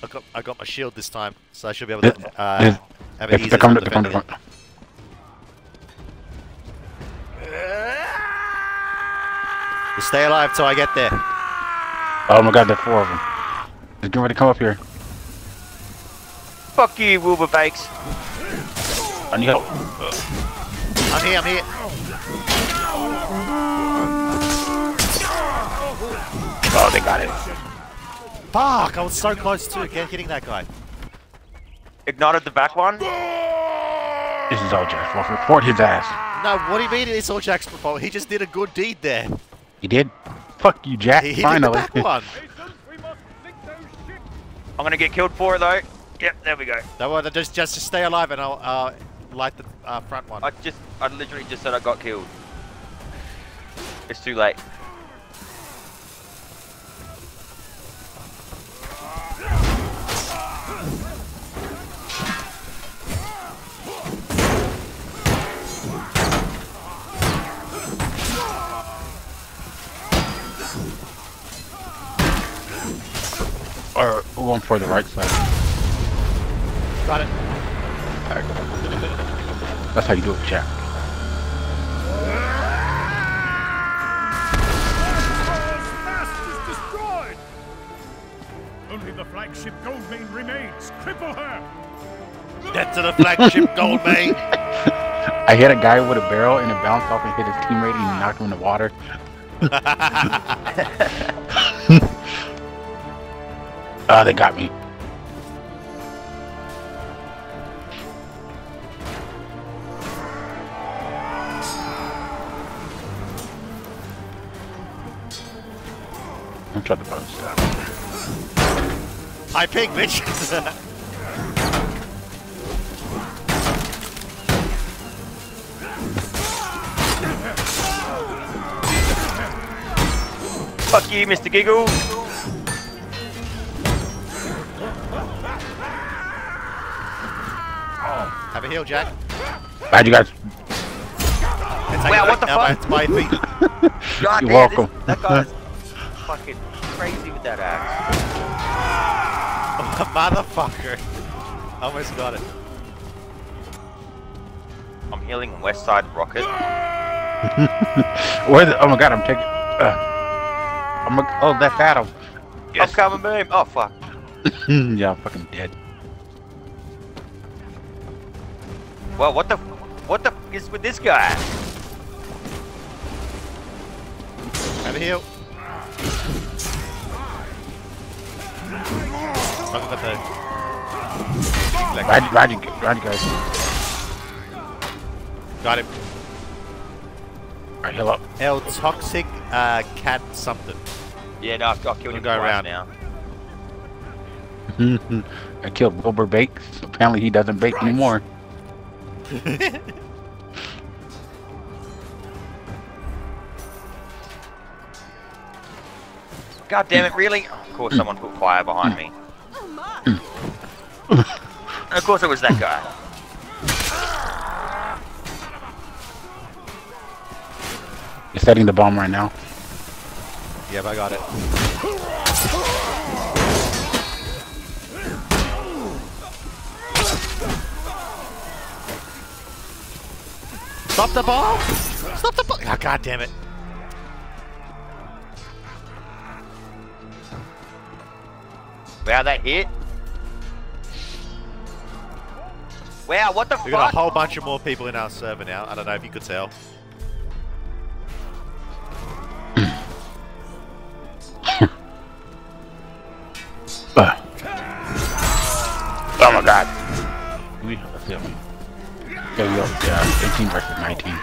I got my shield this time, so I should be able to have it easier They're coming, to defend it. Just stay alive till I get there. Oh my god, there's 4 of them. They're getting ready to come up here. Fuck you, Wilbur Bakes. I need help. I'm here, I'm here. Oh, they got it. Fuck, I was so close to hitting that guy. Ignited the back one. This is all Jack's fault. Report his ass. No, what do you mean it's all Jack's fault? He just did a good deed there. He did? Fuck you, Jack. He Finally. hit the back one. I'm gonna get killed for it though. Yep, there we go. No, well, just stay alive and I'll light the front one. I literally just said I got killed. It's too late. Or one for the right side. Got it. That's how you do it, Jack. Mast is destroyed. Only the flagship Goldmane remains. Cripple her. Get to the flagship Goldmane. I hit a guy with a barrel and it bounced off and hit his teammate and knocked him in the water. Ah, they got me. I'm trying to bounce stuff. High pig, bitch. Fuck you, Mr. Giggle. Have a heal, Jack. Glad you guys. Wow, what the fuck? It's my feet. God You're damn, welcome. That guy's fucking crazy with that axe. Motherfucker. Almost got it. I'm healing West Side Rocket. Where the, oh my god, I'm taking. Oh, that's Adam. Yes. I'm coming, beam. Oh fuck. Yeah, I'm fucking dead. Well, what the is with this guy? Have a heal. Look at Glad you guys. Got him. Alright, heal up. El Toxic Cat something. Yeah, no, I'll kill him go around now. I killed Wilbur Bakes. Apparently he doesn't bake anymore. God damn it, really? Oh, of course someone put fire behind me. And of course it was that guy. You're setting the bomb right now. Yep, I got it. Stop the bomb! Stop the bomb! Oh, God damn it. Wow, that hit. Wow, what the fuck? We've got a whole bunch of more people in our server now. I don't know if you could tell. Oh my god. Let's see. There we go. 18 versus 19.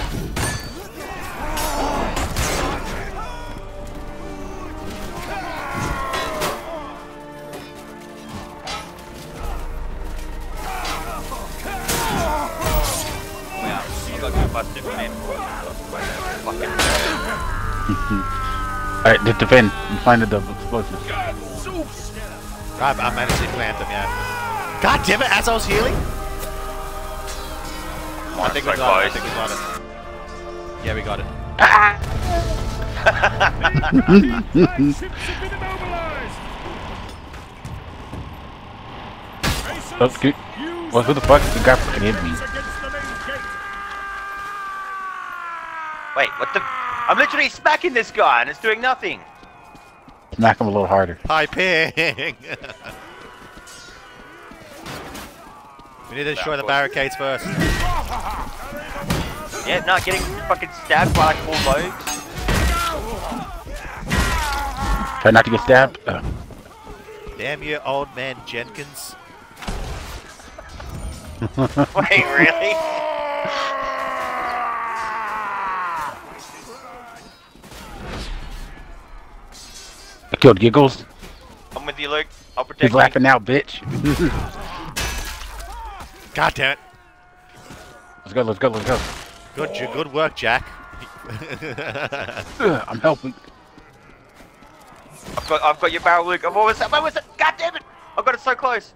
Alright, just defend. You find the explosives. I managed to plant them, yeah. God damn it, as I was healing! I think we got it. I think we got it. Yeah, we got it. Ships have been immobilized. Oh, good. Well, who the fuck? The guy fucking hit me. Wait, what the? I'm literally smacking this guy and it's doing nothing. Smack him a little harder. High ping! We need to destroy the barricades first. Yeah, not getting fucking stabbed by like 4 loads. Try not to get stabbed. Damn you, old man Jenkins. Wait, really? I killed Giggles. I'm with you, Luke. I'll protect He's you. laughing now, bitch. God damn it. Let's go, let's go, let's go. Good work, Jack. I'm helping. I've got your barrel, Luke. I'm almost. God damn it! I've got it so close.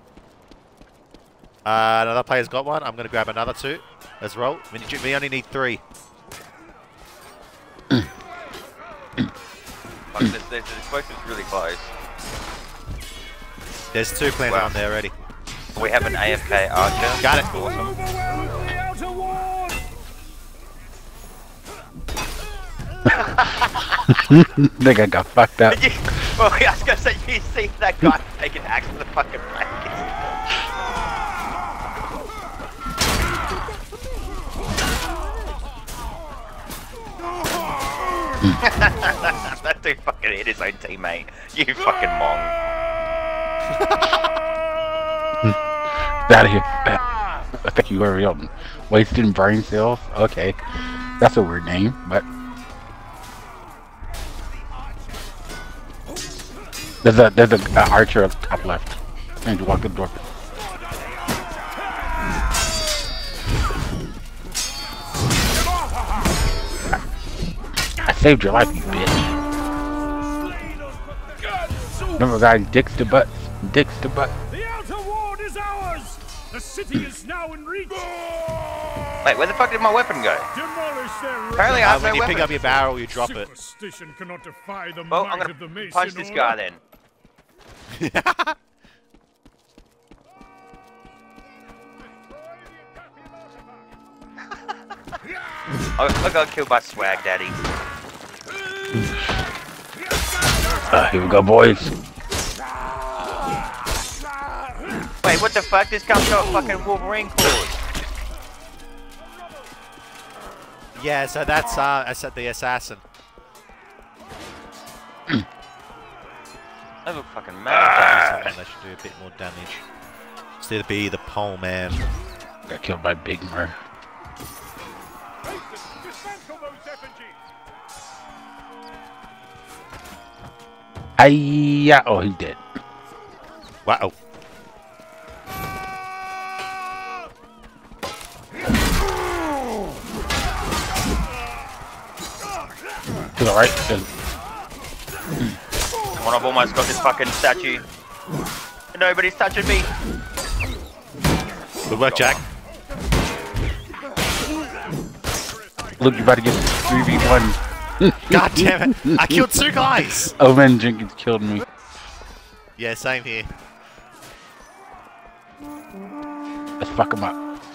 Another player's got one. I'm going to grab another 2. Let's roll. We only need 3. This explosive's really close. There's 2 players on there already. We have an AFK archer. Got it. Awesome. Think I got fucked up. Well, I was gonna say, you see that guy taking axe to the fucking face. That dude fucking hit his own teammate. You fucking mong. Out of here. I think you already opened. Wasted brain cells. Okay. That's a weird name, but. There's a archer up top left. And you walk the door. I saved your life, you bitch. Remember, guys, dicks to butts. Dicks to butts. The outer ward is ours. The city is now in reach. Wait, where the fuck did my weapon go? Demolish their Apparently I have When no you weapon. pick up your barrel, you drop it. Superstition cannot defy the Well, might I'm gonna of the Mason punch this guy then. I got killed by Swag Daddy. Here we go, boys. Wait, what the fuck? This comes got fucking Wolverine claws. Yeah, so that's the assassin. I look fucking mad. That should do a bit more damage. Instead of be the pole man. Got killed by Big Mer. Dismantle those effigies. Hiya! Oh, he's dead. Wow. To the right. Come on, I've almost got this fucking statue. Nobody's touching me. Good work, Jack. Look, you're about to get 3v1. God damn it! I killed 2 guys! Oh man, Jenkins killed me. Yeah, same here. Let's fuck him up.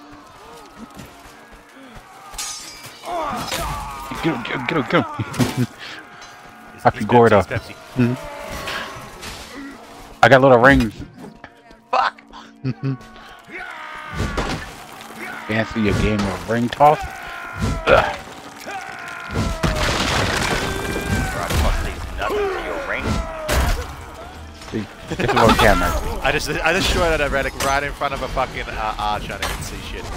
Get him, get him, get him, get him. Happy Gordo. I got little rings. Fuck! Fancy a game of ring toss? Ugh. See, this is on camera. I just shot at a relic right in front of a fucking arch and I can see shit.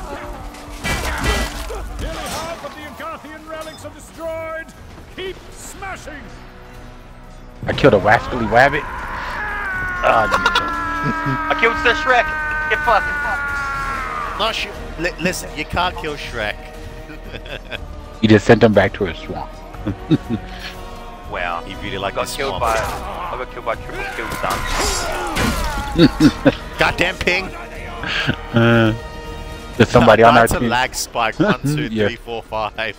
Nearly half of the Agarthian relics are destroyed. Keep smashing. I killed a wascally wabbit. I killed Sir Shrek. Get fucked. Not listen, you can't kill Shrek. You just sent him back to his swamp. Wow. He really liked I got this killed swamp. by. I got killed by triple kill son. Goddamn ping! There's somebody on our That's a team. lag spike. 1, 2, Yeah. 3, 4, 5.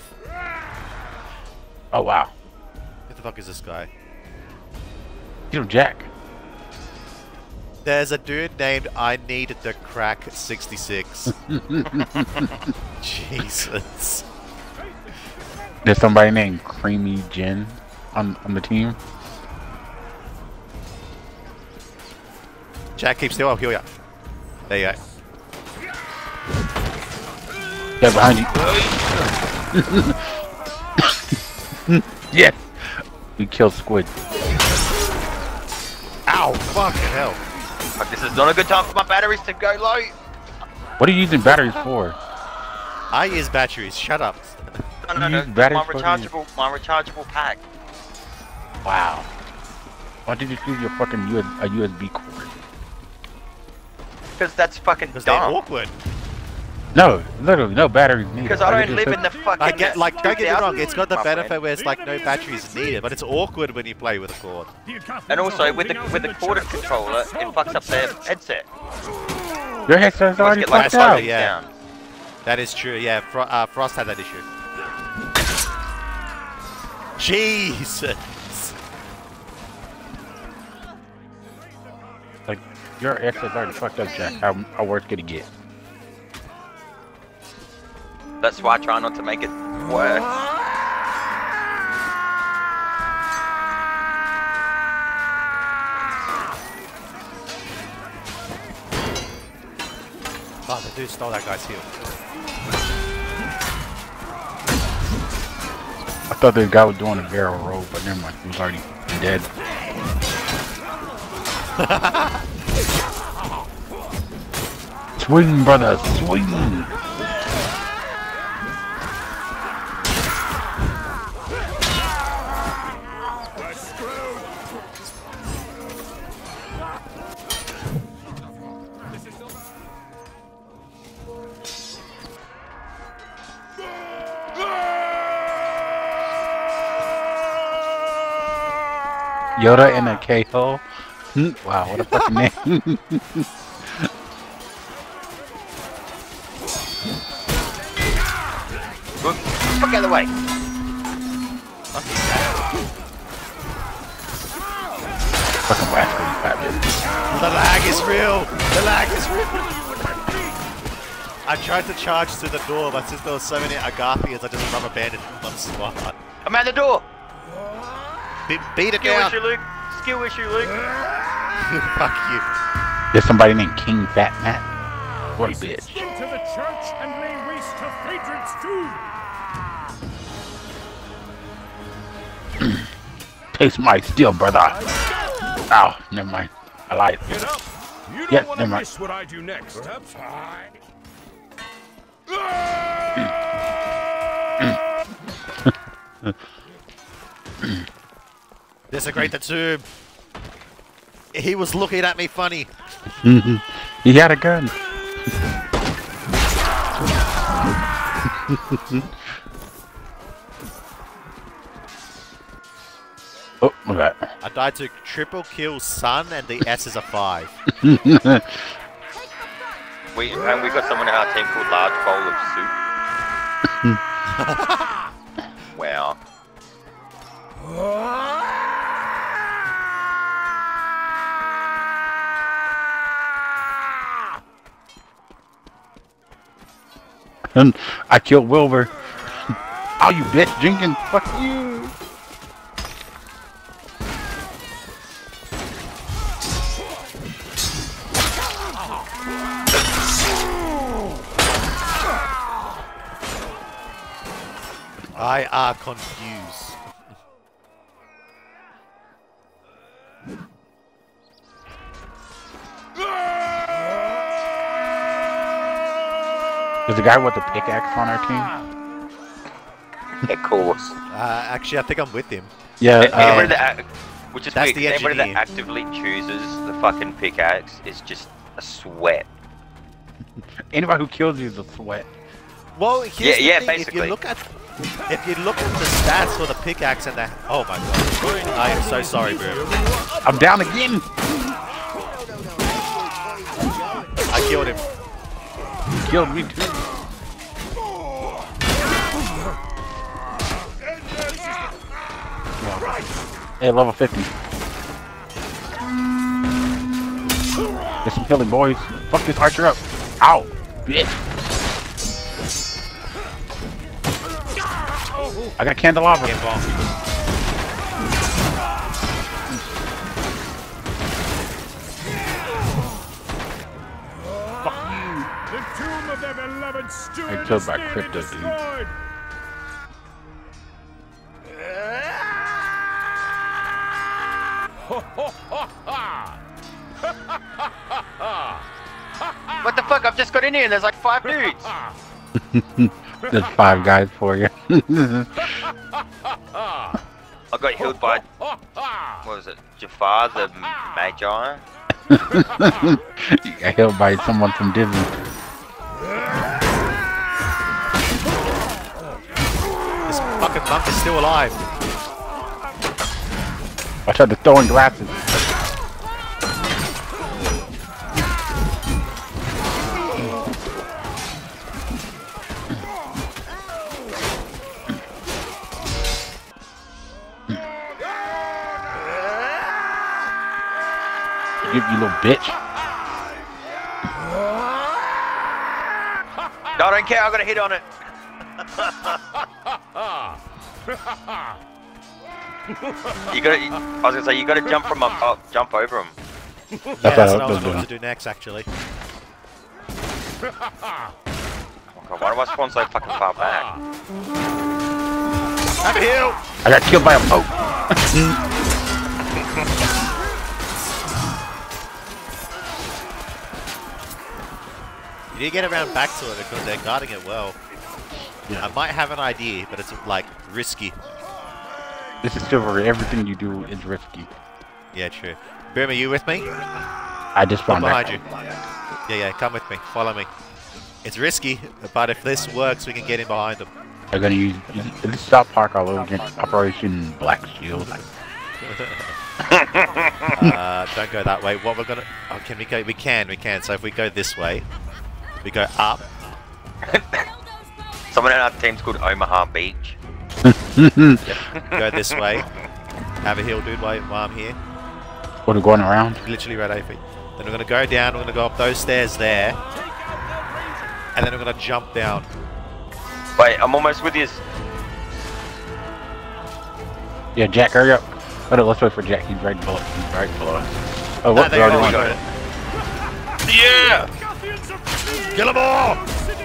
Oh wow. Who the fuck is this guy? Get him, Jack. There's a dude named I Need the Crack 66. Jesus. There's somebody named Creamy Gin on the team. Jack, keep still. I'll heal ya. There you go. Yeah, behind you. Yes! We killed Squid. Ow! Fucking hell. But this is not a good time for my batteries to go low. What are you using batteries for? I use batteries. Shut up. No. Use batteries My for rechargeable pack. Wow. Why did you use your fucking a USB cord? Because that's fucking Because they're dumb. awkward. No, literally, no batteries needed. Because I don't live in the fucking... I get, like, don't get me wrong, it's got the my benefit friend. where it's like no batteries needed, but it's awkward when you play with a cord. And also, with the corded controller, it fucks up their headset. Your headset's already Get, like, fucked out. yeah. down. That is true, yeah. Frost had that issue. Jesus! Like, your headset's already fucked up, Jack. How worse could it get? That's why I try not to make it worse. Oh, the dude stole that guy's heal. I thought this guy was doing a barrel roll, but never mind. He was already dead. Swing, brother, swing! Yoda in a K-hole? Wow, what a fucking name. Fuck out of the way. Fucking rascal, you fat bitch. The lag is real! The lag is real! I tried to charge to the door, but since there were so many Agathians, I just rubber banded one spot. I'm at the door. Beat it Skill down! issue, Luke. Skill issue, Luke. Fuck you. There's somebody named King Fat Matt. What a bitch. To the church and lay waste to patrons too. Taste my steel, brother. Ow, never mind. I lied. Get up. You Yeah, don't want never to mind. miss what I do next. Perhaps Desecrate the tomb. He was looking at me funny. He had a gun. Oh, look at that. I died to triple kill Sun, and the S is a 5. We got someone in our team called Large Bowl of Soup. Wow. And I killed Wilbur. Oh, you bitch, Jenkins. Fuck you. I are confused. There's a guy with a pickaxe on our team. Of course. Actually, I think I'm with him. Yeah, Anybody that, which is that's weird, the 'cause anybody that engineer. actively chooses the fucking pickaxe is just a sweat. anybody who kills you is a sweat. Well, here's Yeah, the thing. basically. If you look at the stats for the pickaxe and the oh my god, I am so sorry, bro. I'm down again. I killed him. You killed me too. Hey, level 50. Get some healing, boys. Fuck this archer up. Ow, bitch. I got candelabra. Get bombed. Fuck you. The tomb of their beloved steward I killed by is crypto, dude. destroyed. What the fuck? I've just got in here and there's like 5 dudes. There's 5 guys for you. I got healed by, what was it, Jafar the Magi? You got healed by someone from Disney. This fucking monk is still alive. Watch out, they're throwing glasses. You little bitch. No, I don't care, I got a hit on it. I was gonna say, you gotta jump from up, jump over him. Yeah, what that's I what I was was going doing. to do next, actually. Oh God, why do I spawn so fucking far back? Have a heal! I got killed by a poke. You need to get around back to it because they're guarding it well. Yeah. I might have an idea, but it's like risky. This is Chivalry. Everything you do is risky. Yeah, true. Boom, are you with me? I just I'm found behind you. out. Yeah, come with me. Follow me. It's risky, but if this works, we can get in behind them. They're gonna use this South Park all over again. Operation Black Shield. Don't go that way. What we're gonna? Oh, can we go? We can. So if we go this way, we go up. Someone in our team's called Omaha Beach. Go this way. Have a heal, dude. While I'm here. What are going around? Literally right over. Then we're gonna go down. We're gonna go up those stairs there, and then we're gonna jump down. Wait, I'm almost with you. Yeah, Jack, hurry up. Hold on, let's wait for Jack. He's right below. us. Oh, what? They We already got won. it. Yeah! Kill them all!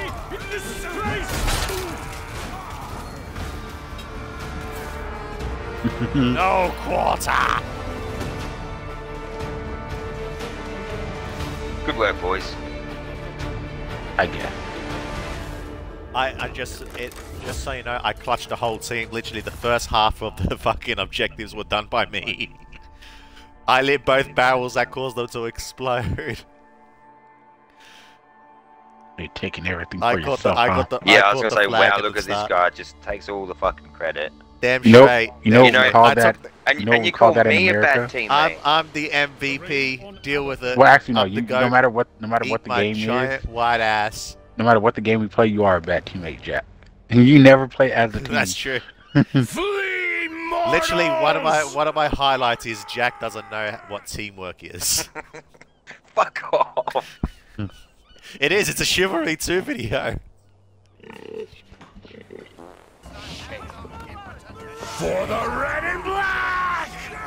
No quarter! Good work, boys. I guess. Just so you know, I clutched the whole team. Literally, the first half of the fucking objectives were done by me. I lit both barrels that caused them to explode. You're taking everything I for got yourself, the, I huh? got the. Yeah, I I was got gonna say, the flag wow, at look the at this start. guy, just takes all the fucking credit. Damn You know, straight. you know You know, what we call I that? took And, You know what and we you call call that in me a America? bad teammate. I'm the MVP. Deal with it. Well, actually, no. I'm the You goat. no matter what the Eat my game giant is, white ass. no matter what the game we play, you are a bad teammate, Jack. And you never play as a team. That's true. Flee, mortals! Literally, one of my highlights is Jack doesn't know what teamwork is. Fuck off. It is. It's a Chivalry 2 video. For the red and black!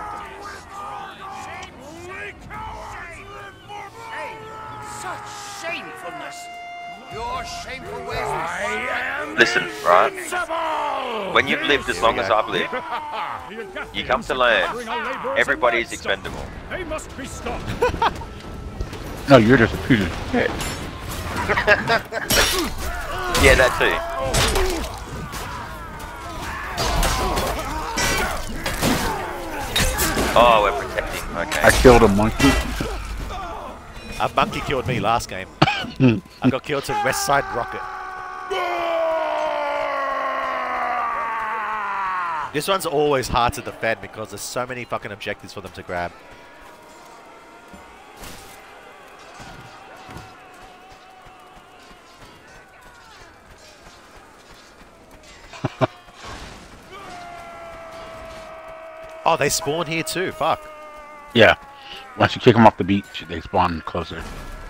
Such shamefulness! Your shameful ways I am Listen, right? invincible! When you've lived as long as I've lived, you come to learn everybody is expendable. expendable. They must be stopped. No, you're just a piece of shit. Yeah, that too. Oh, we're protecting. Okay. I killed a monkey. A monkey killed me last game. I got killed to West Side Rocket. This one's always hard to defend because there's so many fucking objectives for them to grab. Oh, they spawn here too. Fuck. Yeah. Once you kick them off the beach, they spawn closer.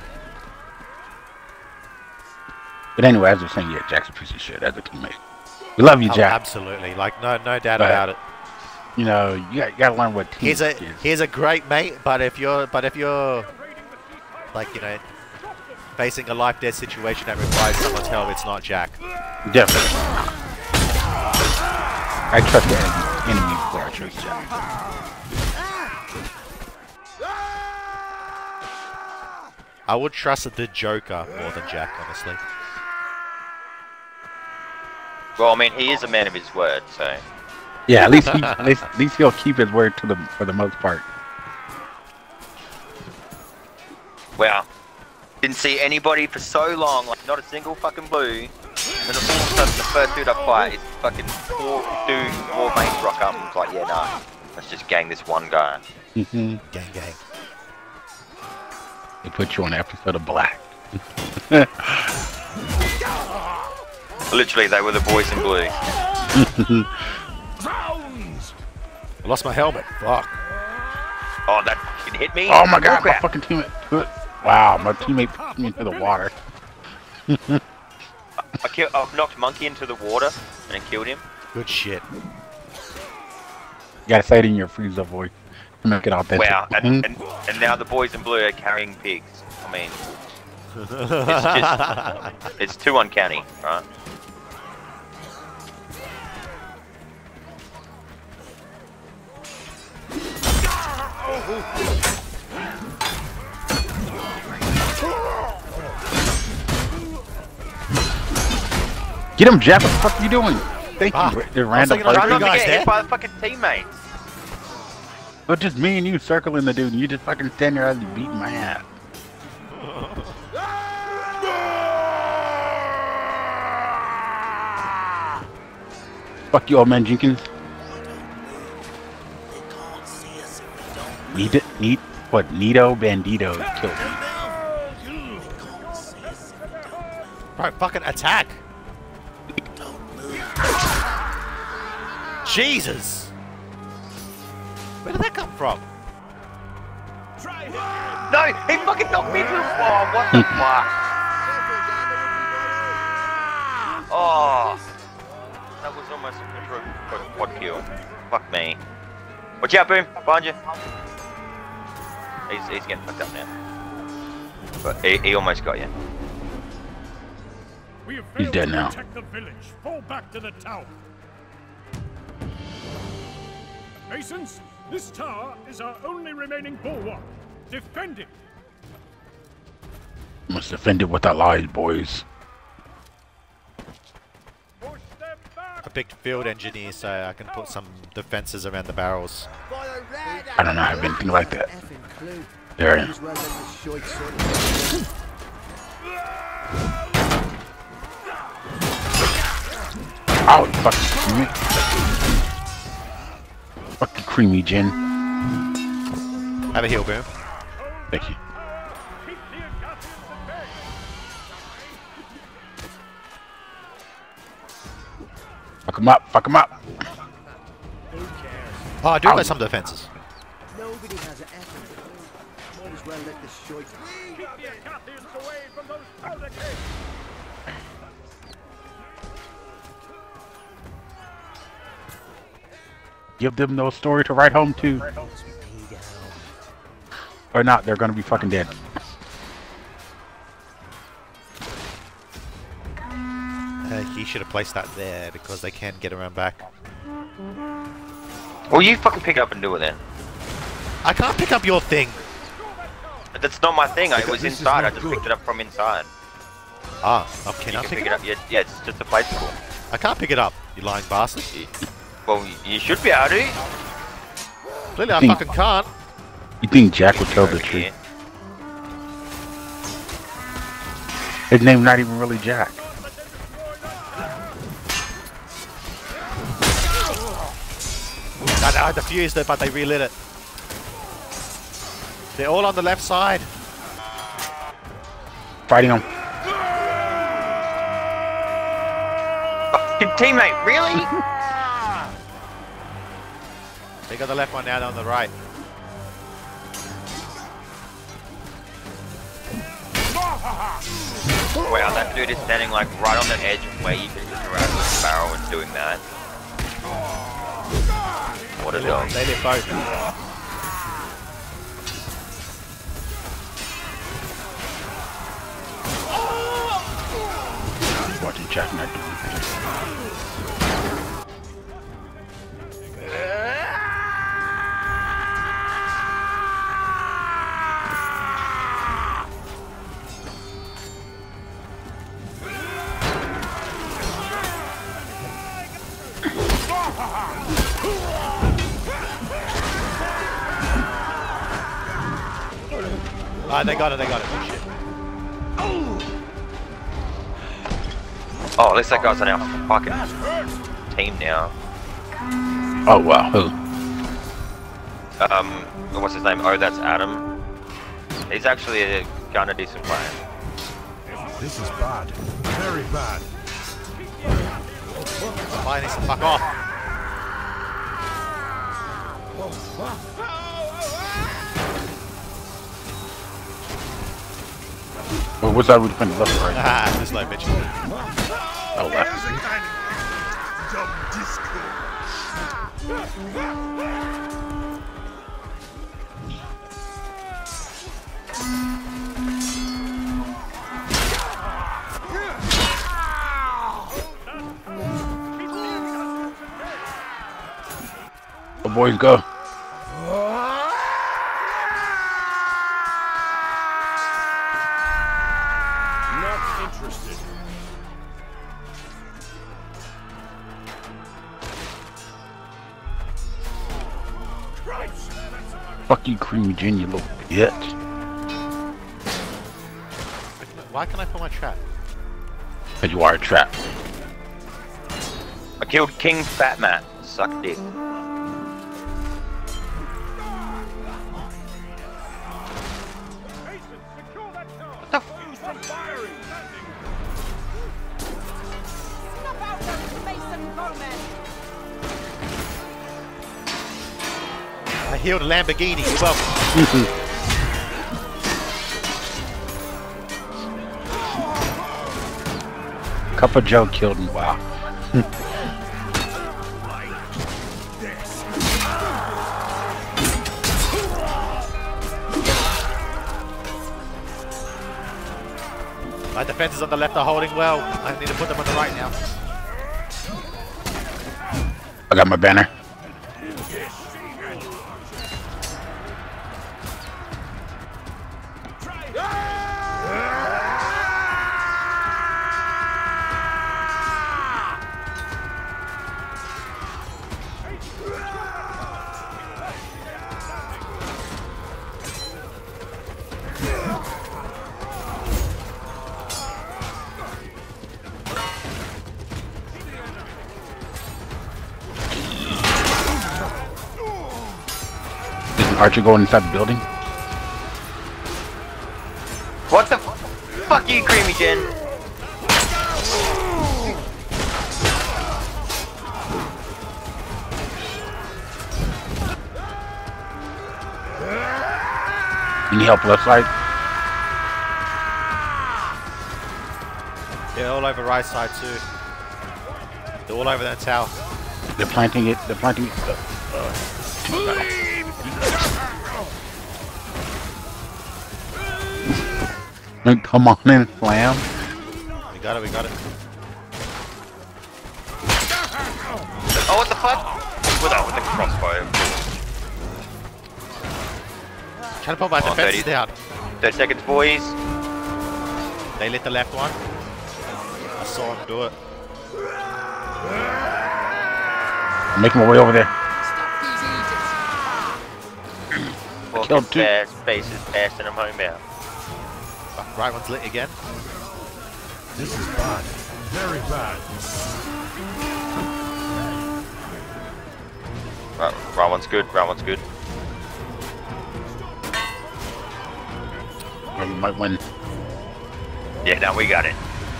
But anyway, as I was saying, yeah, Jack's a piece of shit as a teammate. We love you, Oh, Jack. absolutely. Like, no doubt about it. You know, you gotta learn what team is. He's a great mate, but if you're like, you know, facing a life death situation that requires someone's help, it's not Jack. Definitely. I trust the enemy before I trust Jack. I would trust the Joker more than Jack, honestly. Well, I mean, he is a man of his word, so. Yeah, at least he'll keep his word for the most part. Wow. Didn't see anybody for so long, like not a single fucking blue. And then all of a sudden, the first dude I fight is fucking four mates rock up and it's like, yeah, nah, let's just gang this one guy. Mm-hmm. Gang. They put you on an episode of Black. Literally, they were the boys in blue. I lost my helmet. Fuck. Oh, that fucking hit me. Oh my god, my crap. fucking teammate. Wow, my teammate pushed me into the water. I've knocked Monkey into the water and killed him. Good shit. You gotta say it in your Frieza voice to make it authentic. Wow, and now the boys in blue are carrying pigs. I mean, it's too uncanny, right? Get him, Jeff. What the fuck are you doing? Thank you. They're random I'm not You gonna guys get dead? hit by the fucking teammates. But just me and you circling the dude, and you just fucking stand there as you beating my ass. Fuck you, old man Jenkins. Nito Bandito killed me. Right, fucking attack. Jesus. Where did that come from? No, he fucking knocked me into the wall. What the fuck? Oh, that was almost a quad kill. Fuck me. Watch out, Boom. Behind you. He's getting fucked up now. But he almost got you. We have He's failed dead to now. protect the village. Fall back to the tower. Masons, this tower is our only remaining bulwark. Defend it. Must defend it with our lives, boys. Push them back. I picked field engineer so I can put some defenses around the barrels. I don't know, I have anything like that. There I am. Oh, you fucking creamy. Fucking creamy gin. Have a heal, Boom. Thank you. Keep the Agathians at bay. Fuck him up, fuck him up. Oh, I do got some defenses. Nobody has an effing. Might as well let the shite. Keep the Agathians away from those powder kegs. Give them no story to write home to. Or not, they're gonna be fucking dead. He should have placed that there because they can get around back. Well, you fucking pick it up and do it then. I can't pick up your thing. That's not my thing. It was inside. I just picked it up from inside. Ah, can You I can pick it up? Yeah, it's just a bicycle. I can't pick it up, you lying bastard. Well, you should be able to. Clearly I fucking can't. You think Jack would tell the Over truth? here. His name's not even really Jack. I defused it, but they relit it. They're all on the left side. Fighting him. Fucking teammate, really? They got the left one now, they're on the right. Wow, that dude is standing like right on the edge of where you can just grab the barrel and doing that. What a dog. They live both. Watching Jack not doing Alright, they got it, Shit. Oh, at least that guy's on our fucking team now. Oh wow. Who? What's his name? Oh, that's Adam. He's actually a kind of decent player. This is bad. Very bad. Fine, needs to fuck off. Well, what's that route from the left or right? Ah, this low bitch. Oh, left. The boys go. Not interested. Fuck you, Creamy Gin, you little bitch. Why can't I pull my trap? Cause you are a trap. I killed King Fat Matt. Suck dick. What the f- I healed a Lamborghini. You're welcome. Cup of Joe killed him. Wow. My defenses on the left are holding well. I need to put them on the right now. I got my banner. Archer going inside the building? What the fuck you, Creamy Jen? You need help left side? Yeah, all over right side too. They're all over that tower. They're planting it. They're planting it. Come on in, slam. We got it, we got it. Oh, what the fuck? With the crossbow. Trying to put my defenses down. 30 seconds, boys. They lit the left one. I saw him do it. I'm making my way over there. Killed two. Space is fast and I'm homebound. Right one's lit again. This is bad. Very bad. Right one's good. Right one's good. We might win. Yeah, now we got it.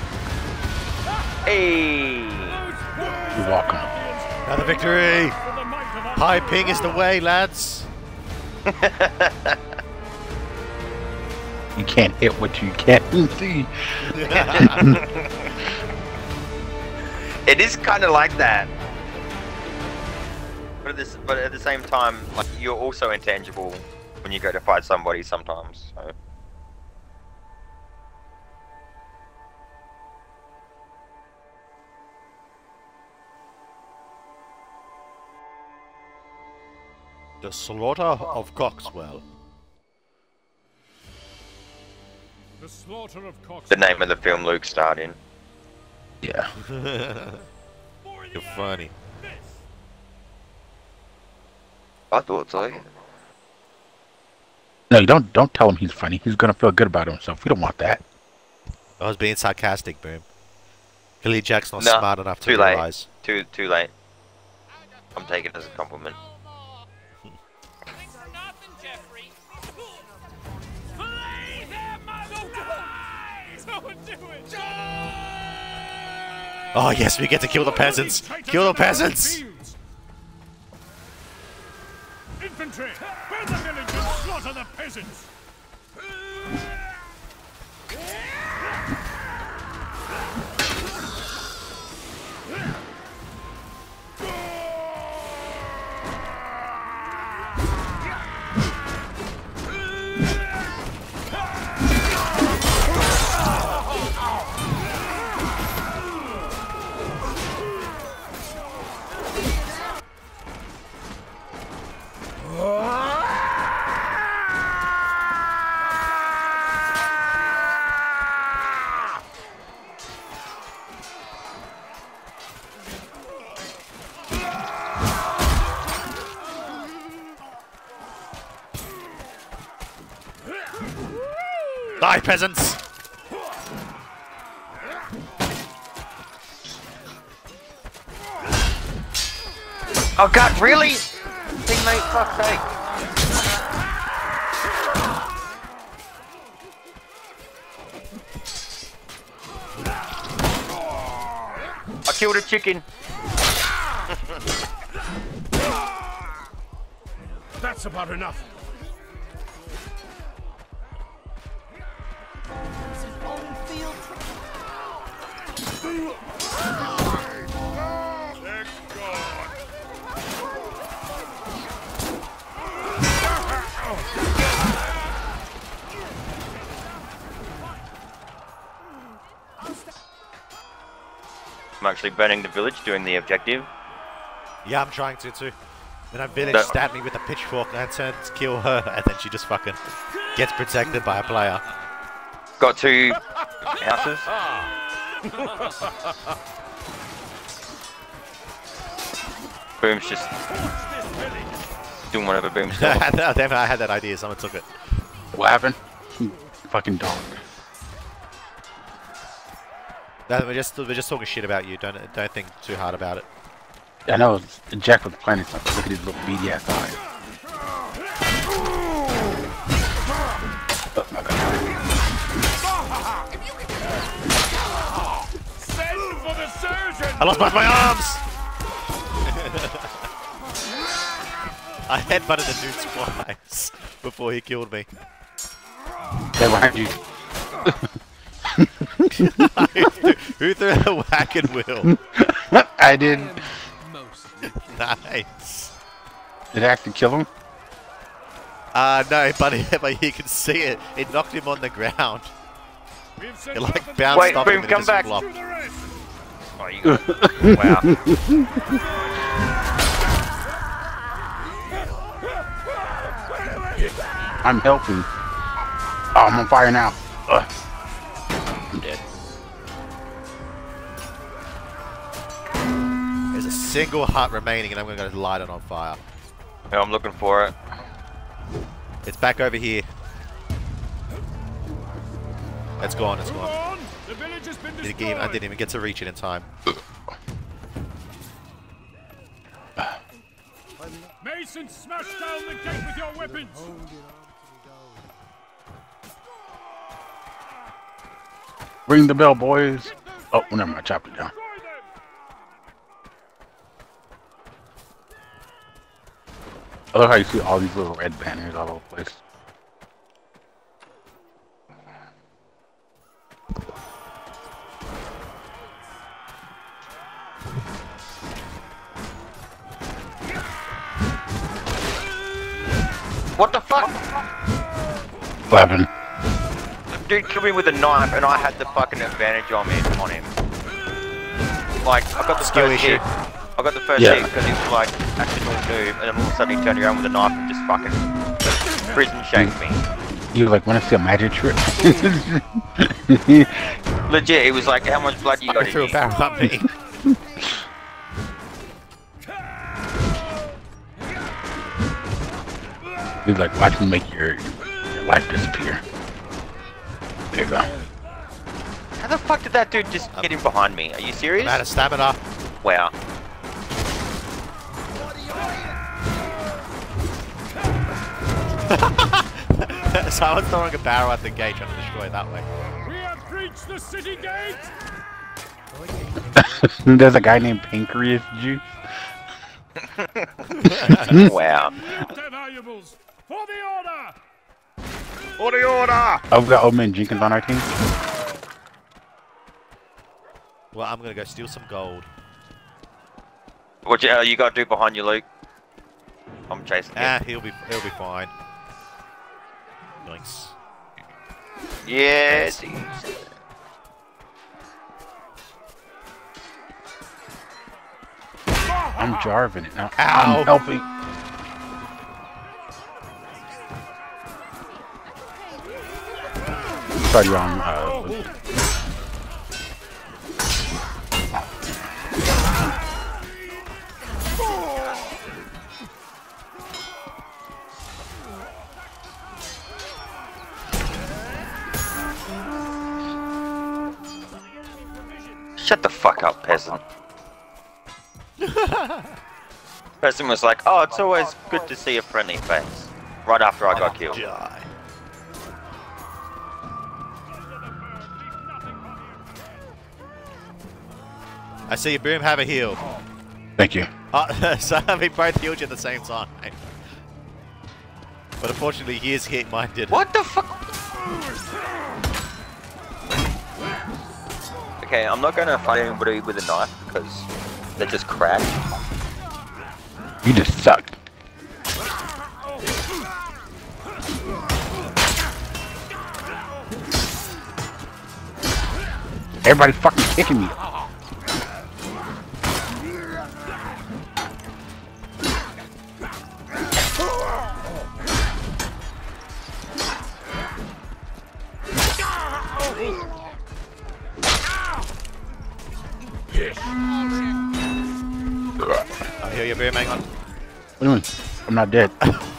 Hey! You're welcome. Another victory! High ping is the way, lads. You can't hit what you can't see. It is kind of like that. But at the same time, like, you're also intangible when you go to fight somebody sometimes. So. The Slaughter of Coxwell. The slaughter of Cox. The name of the film Luke starred in. Yeah. You're funny. I thought so. No, you don't tell him he's funny. He's gonna feel good about himself. We don't want that. I was being sarcastic, Boom. Billy Jack's not Nah, smart enough to too late. realize. Too late. I'm taking it as a compliment. Oh yes, we get to kill the peasants. Kill the peasants. Infantry, burn the village and slaughter the peasants. Die, peasants! Oh god, really? Teammate, fuck's sake. I killed a chicken. That's about enough. I'm actually burning the village, doing the objective. Yeah, I'm trying to too. Then a village stabbed me with a pitchfork and I turned to kill her and then she just fucking gets protected by a player. Got 2 houses. Boom's just doing whatever Boom's doing. Damn, I had that idea, someone took it. What happened? Fucking dog. No, we're just talking shit about you. Don't think too hard about it. I know Jack was planning something. Look at his little beady ass eyes. Oh my god. Send for the surgeon. I lost both my arms! I headbutted the dude twice before he killed me. They're behind you. Who threw the wagon wheel? I did. Nice. Did it actually kill him? No, but you can see it. It knocked him on the ground. It like Wait, bounced off him Boom, and come it just back. flopped. Oh, you wow. I'm helping. Oh, I'm on fire now. Ugh. I'm dead. There's a single hut remaining and I'm going to light it on fire. Yeah, I'm looking for it. It's back over here. It's gone, it's gone. The village has been I destroyed. didn't even get to reach it in time. Masons, smash down the gate with your weapons. Ring the bell, boys. Oh, never mind. I chopped it down. I love how you see all these little red banners all over the place. What the fuck? 11. Dude killed me with a knife and I had the fucking advantage on him. Like, I got the Skill first issue. hit. I got the first hit because he was like acting all noob, and then all of a sudden he turned around with a knife and just fucking prison shanked me. You like want to see a magic trick? Legit, he was like, how much blood you got in Threw a you? barrel at me. He's like, watch me make your life disappear. There you go. How the fuck did that dude just get in behind me? Are you serious? I'm out of stamina. Wow. So I was throwing a barrel at the gate trying to destroy it that way. We have breached the city gate! There's a guy named Pancreas Juice. Wow. Keep their valuables! For the order! For the order! Oh, we got OMG Jenkins on our team. Well, I'm gonna go steal some gold. What you gotta do behind you, Luke? I'm chasing him. He'll be fine. Nice. Yes. I'm jarving it now. Ow. I'm helping. Sorry, you're on. Shut the fuck up, peasant. Peasant was like, oh, it's always good to see a friendly face. Right after I got killed. Die. I see you, Boom. Have a heal. Thank you. So we both healed you at the same time. But unfortunately, his hit, mine didn't. What the fuck? Okay, I'm not gonna fight anybody with a knife because they're just crap. You just suck. Everybody fucking kicking me. I'll heal you, Boom. Hang on. What do you mean? I'm not dead.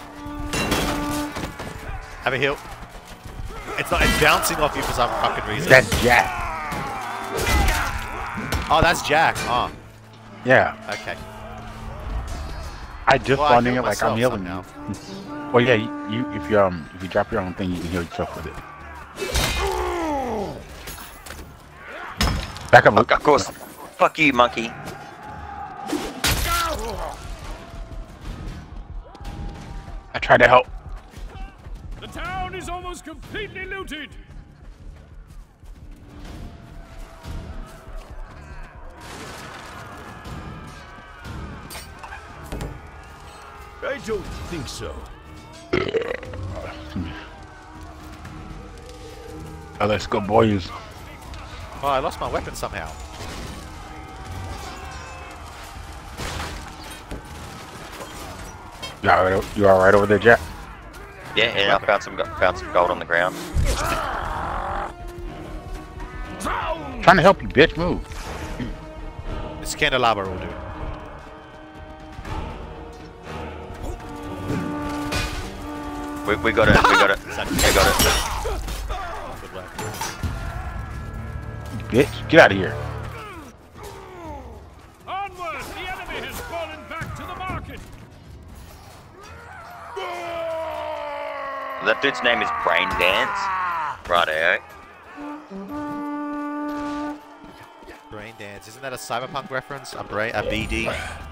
Have a heal. It's bouncing off you for some fucking reason. That's Jack. Oh, that's Jack. Oh, Yeah. okay. I just Well, I spawned in healed it like I'm myself healing you. Well, yeah, you if you drop your own thing, you can heal yourself with it. Back up, Luke. Of course. Fuck you, monkey. I tried to help. The town is almost completely looted! I don't think so. Oh, let's go, boys. Oh, I lost my weapon somehow. You all right over there, Jack? Yeah, and I found some gold on the ground. Trying to help you, bitch. Move. This candelabra will do. We got it. We got it. Is that We got it. good work? Bitch, get out of here. Onward! The enemy has fallen back to the market! That dude's name is Brain Dance. Righto. Brain Dance. Isn't that a cyberpunk reference? A BD?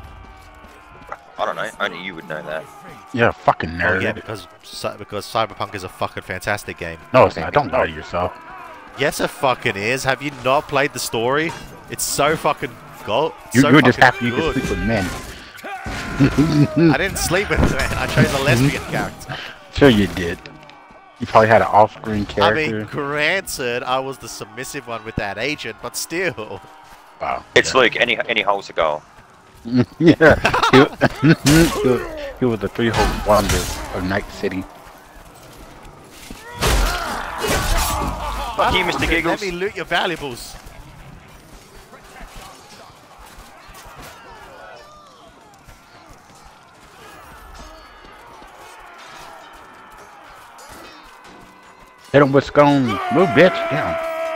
I don't know. Only you would know that. You're a fucking Oh nerd. yeah, because cyberpunk is a fucking fantastic game. No, it's not. Don't lie to yourself. Yes, it fucking is. Have you not played the story? It's so fucking gold. You so would just fucking happy you can good. sleep with men. I didn't sleep with her, man. I chose a lesbian character. Sure you did. You probably had an off-screen I character. mean, granted, I was the submissive one with that agent, but still. Wow. It's Luke. Any holes to go. Yeah. He was the three-hole wonder of Night City. Fuck you, Mr. Giggles. Let me loot your valuables. Hit him with scone. Move, bitch. Down.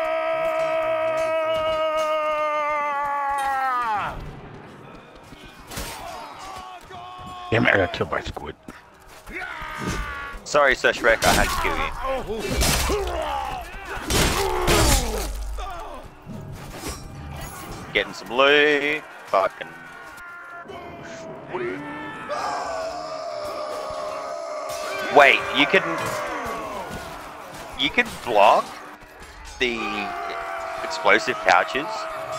Damn it, I got killed by Squid. Sorry, Sir Shrek, I had to kill you. Getting some loot. Fucking. Wait, you can block the explosive pouches.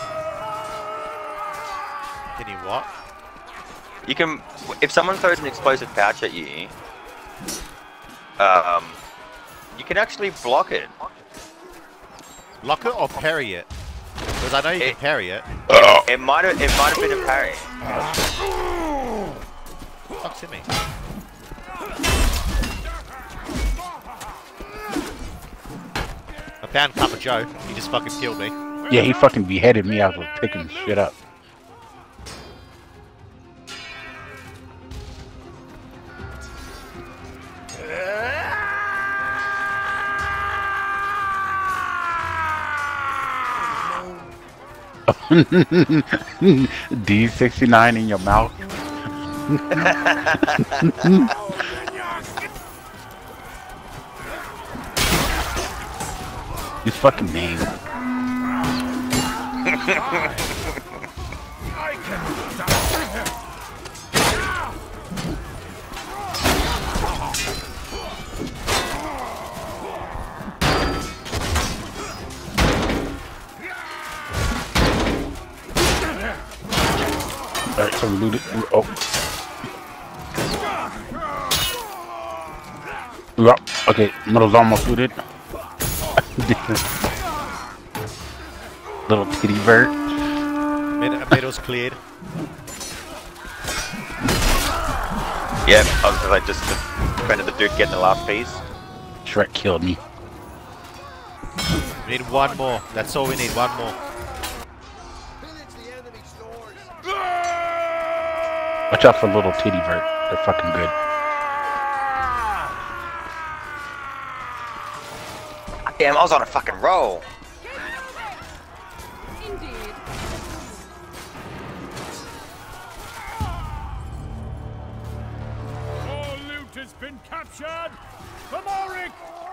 Can you what? You can, if someone throws an explosive pouch at you, you can actually block it. Block it or parry it? Because I know you can parry it. It might have been a parry. Fuck's in me. I found Papa Joe. He just fucking killed me. Yeah, he fucking beheaded me. I was picking shit up. D69 in your mouth. His fucking name. Alright, so we looted. Oh. Okay, middle's almost looted. Little titty bird. Middle's cleared. Yep, I was like just defended the dude getting the last piece. Shrek killed me. We need one more. That's all we need. One more. Watch out for little titty bird. They're fucking good. Damn, I was on a fucking roll. Indeed. All loot has been captured. For Morik!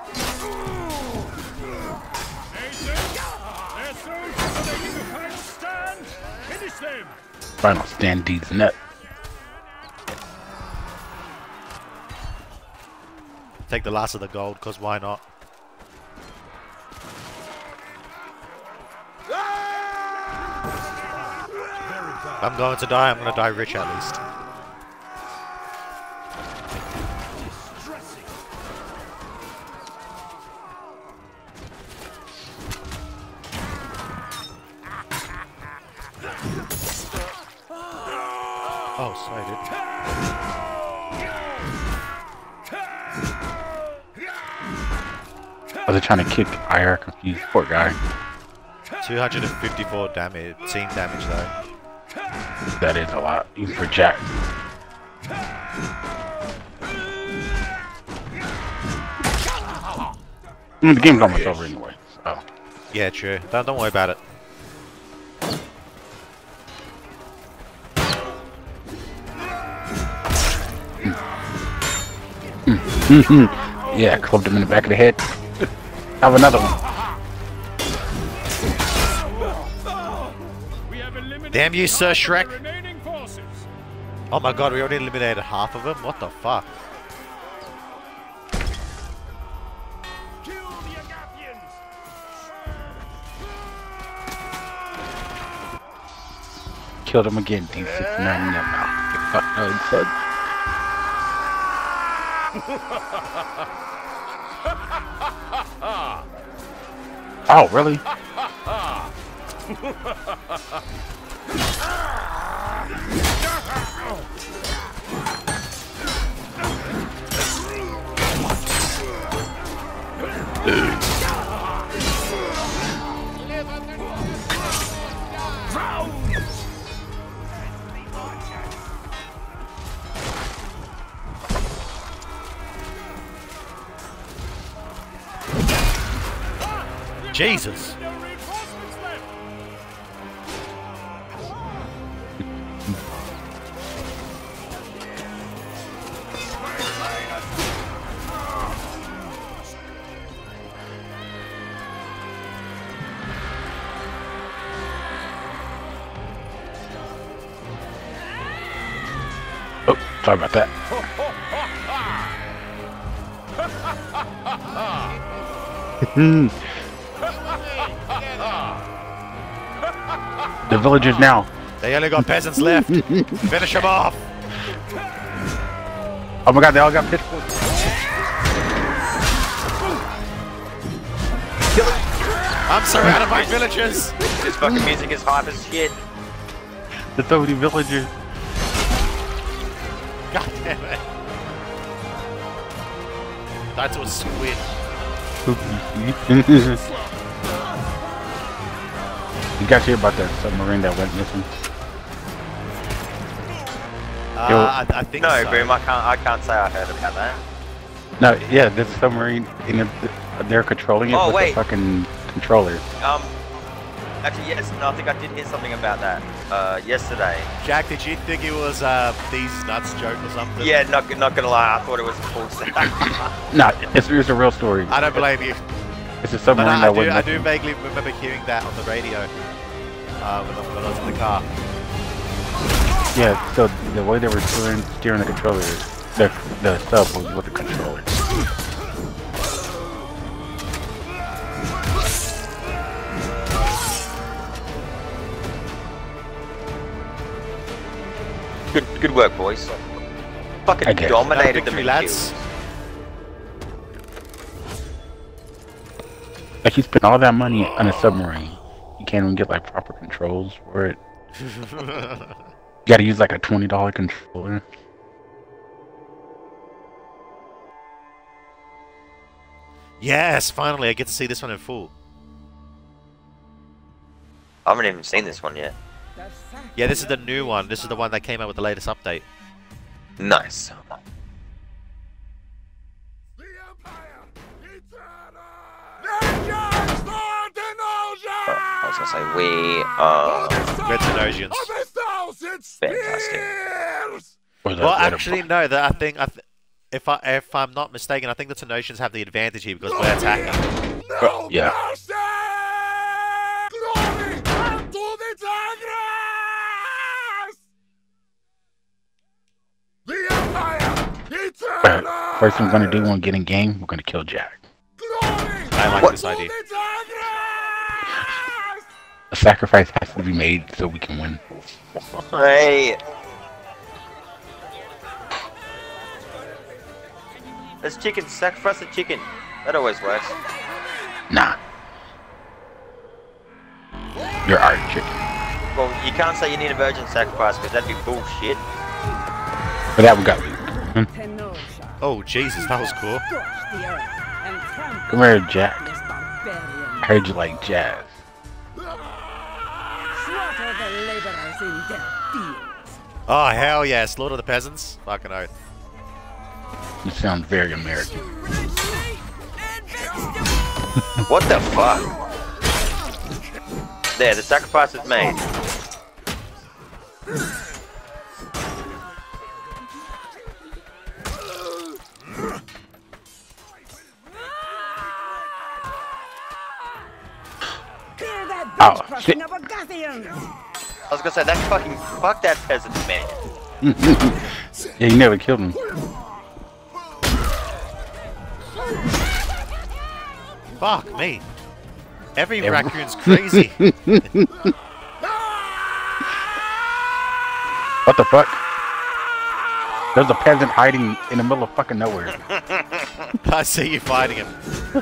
Nathan, they're so making the final stand. Finish them. Final stand D's nut. Take the last of the gold, cause why not? If I'm going to die, I'm going to die rich at least. Oh, sorry, dude. Are they trying to kick IR confused? Poor guy. 254 damage, team damage though. That is a lot, even for Jack. I mean, the game's almost over anyway, so. Yeah, true. Don't worry about it. Yeah, clubbed him in the back of the head. Have another one. Damn you, Sir Shrek! Oh my god, we already eliminated half of them? What the fuck? Killed him again, D69 in your mouth. Oh, really? Jesus! Oh, sorry about that. The villagers now. They only got peasants left. Finish them off. Oh my god, they all got pitchforks. I'm surrounded by villagers. This fucking music is hype as shit. There's so many villagers. God damn it. That's a squid. You guys hear about that submarine that went missing? I think No, so. Boom, I can't say I heard about that. No, yeah, this submarine, they're controlling it with the fucking controller. Actually, yes, no, I think I did hear something about that yesterday. Jack, did you think it was these nuts joke or something? Yeah, not gonna lie, I thought it was full stuff. No, it's a real story. I don't blame you. It's a But submarine that went I missing. do vaguely remember hearing that on the radio when I was in the car. Yeah, so the way they were steering the controller, the sub was with the controller. Good work, boys. Fucking dominated them victory, in lads. kills. Like you spend all that money on a submarine, you can't even get like proper controls for it. You gotta use like a $20 controller. Yes, finally I get to see this one in full. I haven't even seen this one yet. Yeah, this is the new one. This is the one that came out with the latest update. Nice. I was gonna say we are Retinosians. fantastic. Well, actually, no. I think if I'm not mistaken, I think the Tenosians have the advantage here because we're attacking. Yeah. First thing we're gonna do when we get in game, we're gonna kill Jack. I like this idea. A sacrifice has to be made so we can win. Hey. There's chicken. Sacrifice the chicken. That always works. Nah. You're our chicken. Well, you can't say you need a virgin sacrifice because that'd be bullshit. But that we got. Oh Jesus, that was cool. Come here, Jack. I heard you like jazz. Oh hell yeah, slaughter the peasants. Fucking oath. You sound very American. What the fuck? There, the sacrifice is made. Oh, shit. I was gonna say, that fucking, fuck that peasant man. Yeah, you never killed him. Fuck me. Every raccoon's crazy. What the fuck? There's a peasant hiding in the middle of fucking nowhere. I see you fighting him.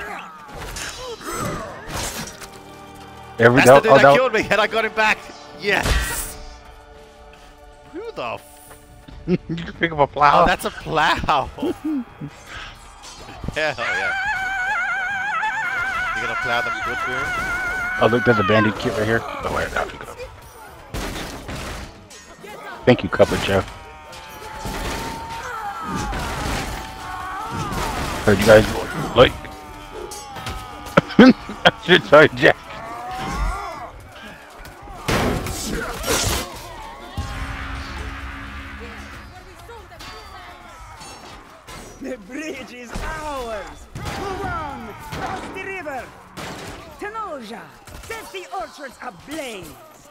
That's the dude that killed me, and I got him back. Yes. Who the? You can pick up a plow. Oh, that's a plow. Hell yeah. You gonna plow them good for him? Oh look, there's a bandit kit right here. Oh wait, I'll pick it up. Thank you, Cupboard Joe. Heard you guys like. I should try Jack. The bridge is ours! Move on! Cross the river! Tenoja! Set the orchards ablaze!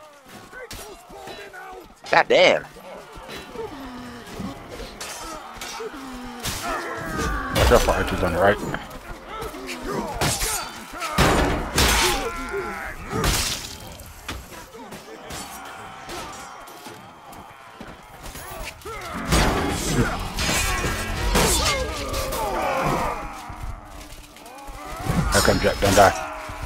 God damn. Watch out for archers on the right. Here comes Jack, don't die.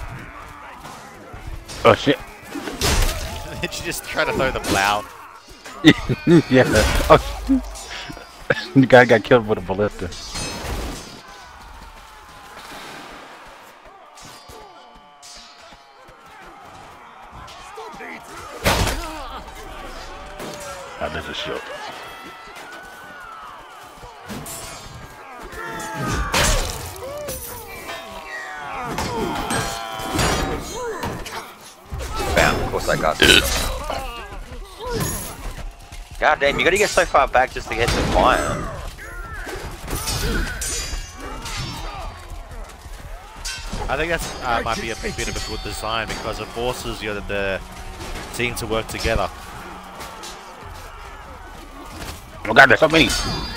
Oh shit. Did you just try to throw the plow? Yeah. Oh, the guy got killed with a ballista. Oh, there's a shield. Bam, of course I got it. God damn, you gotta get so far back just to get to fire. I think that's might be a bit of a good design because it forces you the team to work together. Oh god, there's so many.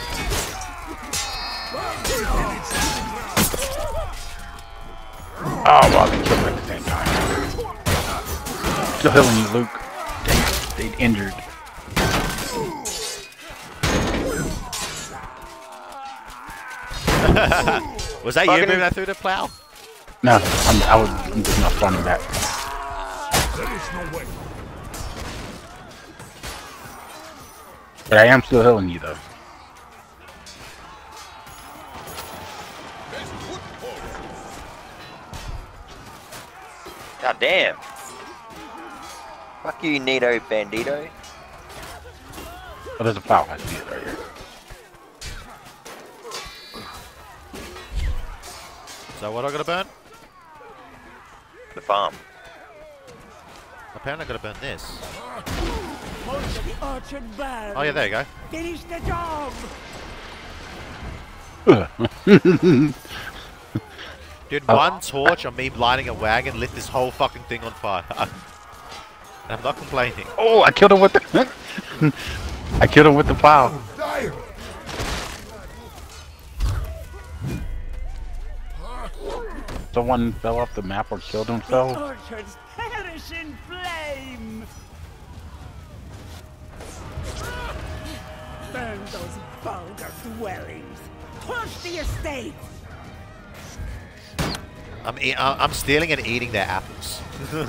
Oh wow, they killed me at the same time. Still healing you, Luke. They injured. Was that you moving that through the plow? No, I'm just not running back. But I am still healing you though. God damn. Fuck you, Nito Bandito. Oh, there's a plow. I see it right here. So what I gotta burn? The farm. Apparently I gotta burn this. The orchard burns! Oh yeah, there you go. Finish the job! Dude, one torch on me lighting a wagon lit this whole fucking thing on fire. And I'm not complaining. Oh, I killed him with the I killed him with the plow. Someone fell off the map or killed himself. The orchards perish in flame! Burn those vulgar dwellings! Torch the estate! I'm stealing and eating their apples.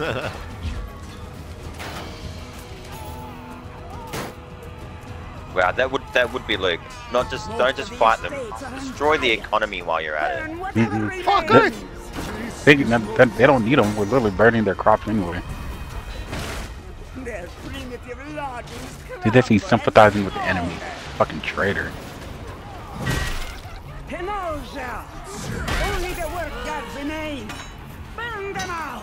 Wow, that would be Luke. Don't just fight them. Destroy the economy while you're at it. Fuck good. They don't need them. We're literally burning their crops anyway. Dude, that's he's sympathizing with the enemy. Fucking traitor. Tenoja! Only the work gods remain! Burn them out!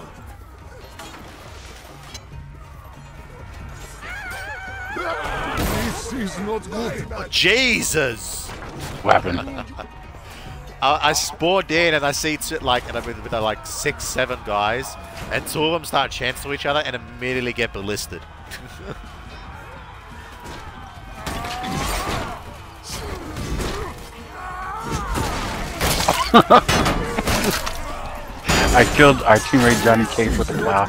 This is not good. Jesus! What happened? I spawned in and I see and I'm with like 6, 7 guys, and 2 of them start chanting to each other and immediately get ballisted. I killed our teammate Johnny Cage with a plow.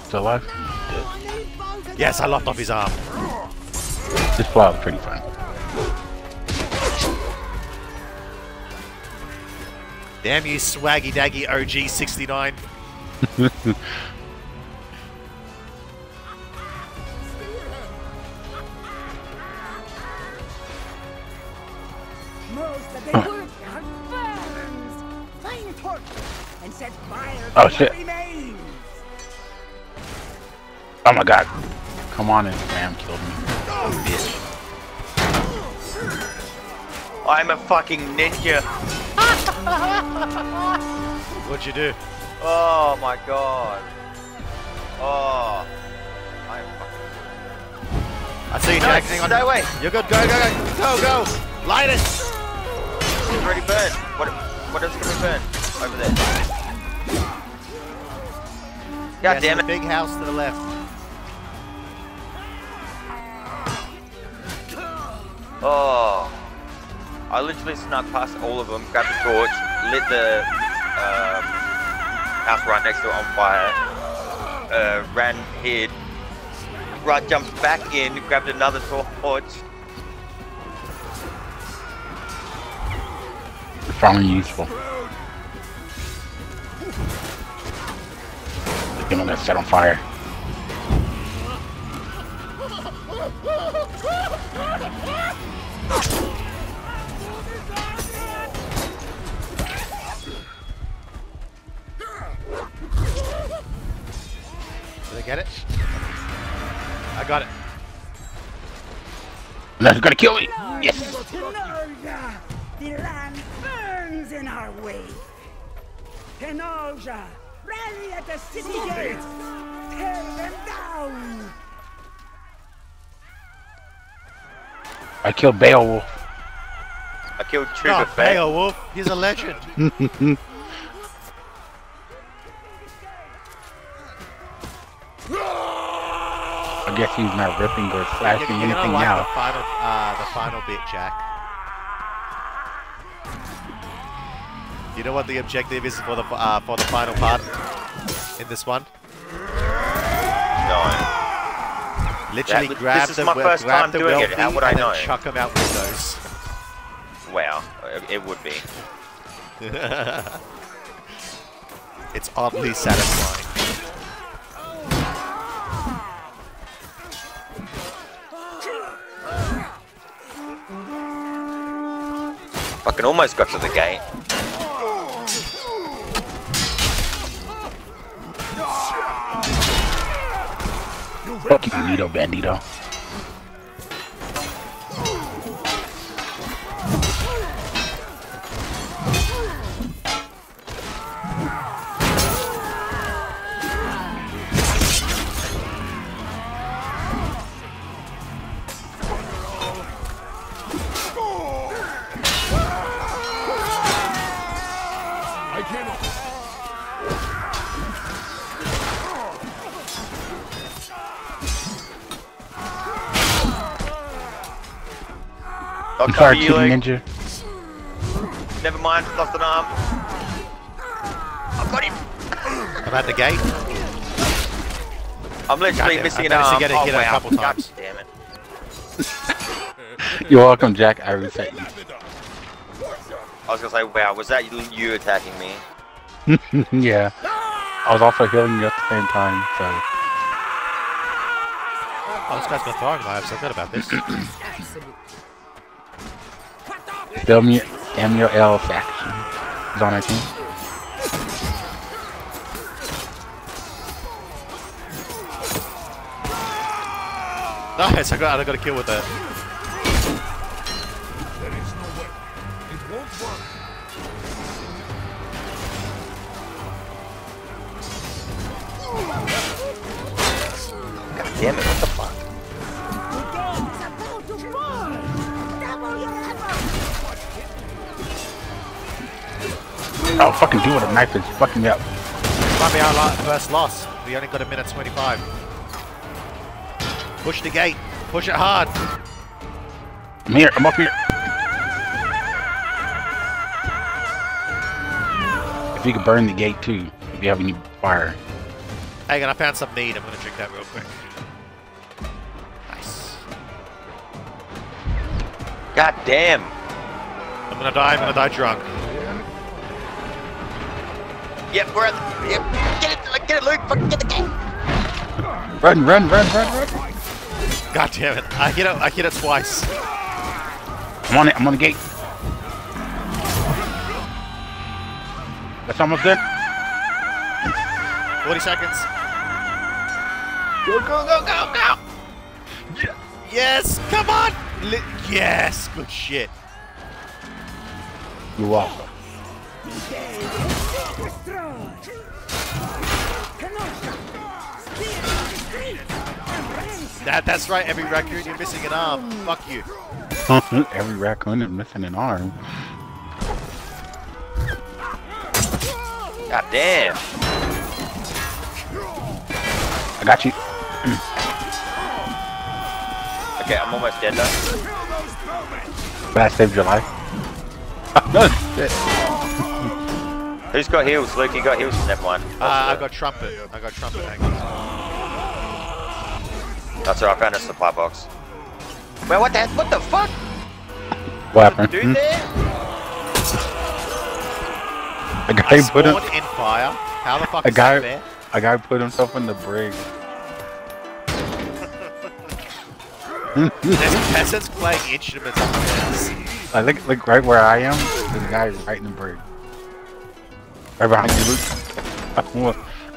still alive? Yes, I lopped off his arm. This fly was pretty fun. Damn you, swaggy daggy OG 69. Most of the work burns. Find a torch and set fire Oh, to shit. what remains. Oh my god. Come on and spam killed me. Bitch. I'm a fucking ninja. What'd you do? Oh my god. Oh. I'm fucking... I see you, Jack. Hang on. Stay away. You're good. Go, go, go. Go, go. Light it. It's already burned. What else can we burn? Over there. God Yes, damn the it. big house to the left. Oh. I literally snuck past all of them, grabbed the torch, lit the house right next to it on fire, ran, hid, right, jumped back in, grabbed another torch. It's finally useful. The one that's set on fire. Did I get it? I got it. Now he's gonna kill me! Yes! Tenoja! The land burns in our way. Tenoja! Rally at the city gates! Tear them down! I killed Beowulf. I killed Oh, Chivalry. Beowulf. He's a legend. I guess he's not ripping or slashing You don't anything like now. the final bit, Jack. You know what the objective is for the final part in this one? No. Literally This grab is the my first time the doing it. wealthy How would I and know? then chuck them out windows. Wow. It would be. It's oddly satisfying. Fucking almost got to the gate. Fuck you, Nito Bandito. I'll I'm cover sorry, you, Kitty like, Ninja. never mind, lost an arm. I've got him. I'm at the gate. I'm literally Goddamn, missing I an arm. managed to get it a couple God times. damn it. You're welcome, Jack. I reset you. I was gonna say, wow, was that you attacking me? Yeah. I was also healing you at the same time, so. Oh, this guy's got throwing knives. I forgot about this. Samuel L. faction is on our team. Nice, I got a kill with that. God damn it, what the fuck? The game is about to burn! Double your effort! Oh, fucking dude with a knife is fucking me up. Might be our first loss. We only got a minute 25. Push the gate. Push it hard. I'm here. I'm up here. If you could burn the gate too, if you have any fire. Hang on, I found some mead. I'm gonna drink that real quick. Nice. God damn. I'm gonna die drunk. Yep, we're at the... Yep, get it, Luke. Fucking get the game. Run. God damn it. I hit it twice. I'm on it. I'm on the gate. That's almost dead. 40 seconds. Go. Yes, come on. Yes, good shit. You're welcome. That's right, every raccoon, you're missing an arm. Fuck you. Every raccoon is missing an arm. God damn. I got you. Okay, I'm almost dead though. But I saved your life. No, shit. Who's got heals? Luke, you got heals? Never mind. I got trumpet. Hang on. That's right, I found a supply box. Well, what the fuck? What happened? Dude there? A guy put him. In fire. How the fuck is that fair? A guy put himself in the brig. There's peasants playing instruments on the house. I look right where I am. There's a guy right in the brig. Right behind you, Luke.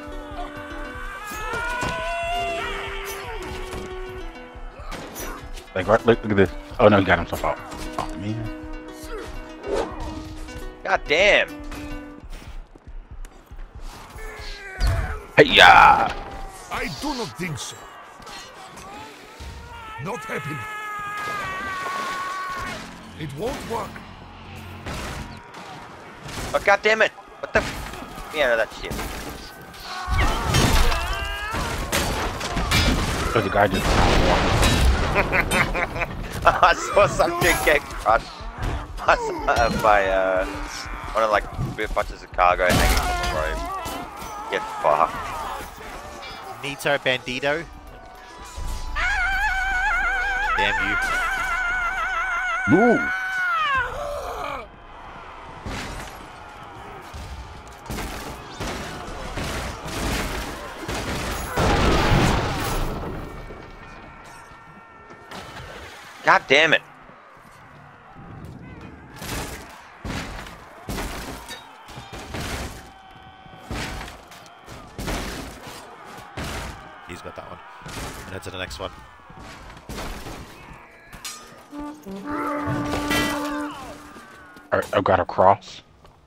Like, right, look at this. Oh no, he got himself out. Oh man. God damn. Hey, yeah. I do not think so. Not happening. It won't work. Oh, god damn it. What the yeah, no, that shit. There's a guy just. I saw something get crushed. I saw by one of like bunches of cargo hanging from the road. Get fucked. Nito Bandito. Damn you. Move. God damn it. He's got that one. And head to the next one. Alright, I've got a cross.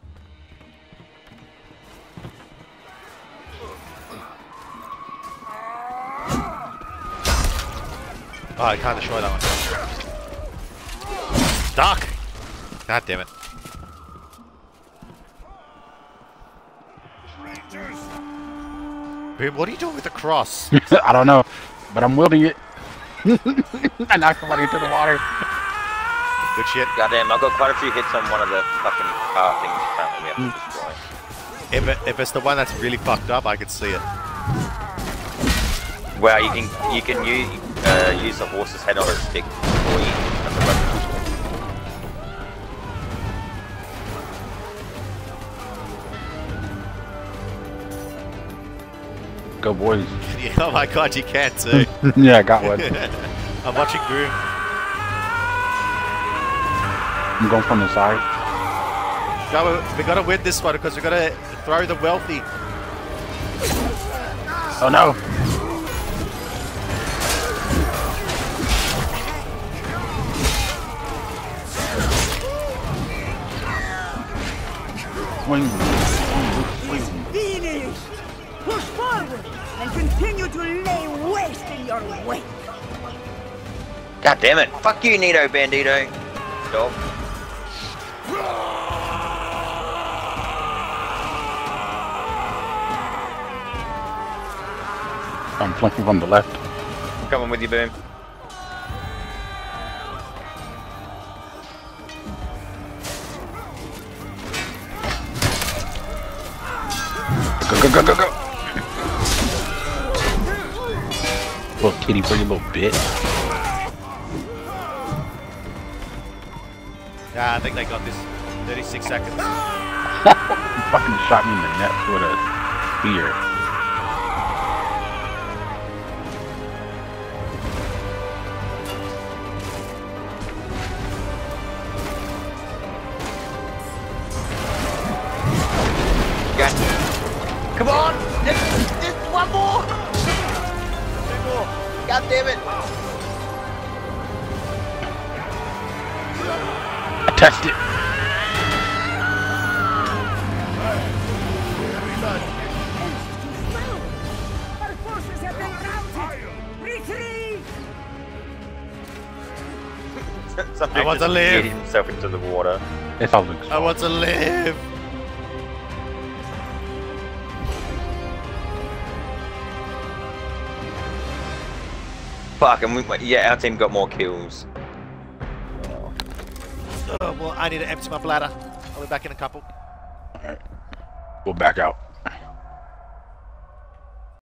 Oh, I can't destroy that one. Stuck! God damn it. Boom, what are you doing with the cross? I don't know, but I'm wielding it. I knocked somebody into the water. Good shit. Goddamn, I've got quite a few hits on one of the fucking car things apparently we have to destroy. If it's the one that's really fucked up, I can see it. Well, you can use the horse's head on a stick for you as a weapon. Go boys. Yeah, oh my god, you can too. Yeah, I got one. I'm watching Boom. I'm going from the side. We gotta win this one because we gotta throw the wealthy. Oh no! Swing. Finished! Push forward and continue to lay waste in your wake. God damn it! Fuck you, Nito Bandito. Dog. I'm flanking from the left. Coming with you, Boom. Go, go, go, go, go! little kitty pretty little bitch. Yeah, I think they got this. 36 seconds. You fucking shot me in the nuts with a spear. Come on! Just one more! Two more! God damn it! I touched it. Our forces have been routed! Retreat! Some I dude want just to live. yeeted himself into the water. It's all Luke's I fault. want to live. Fuck, and yeah, our team got more kills. Oh, well, I need to empty my bladder. I'll be back in a couple. Alright. We'll back out.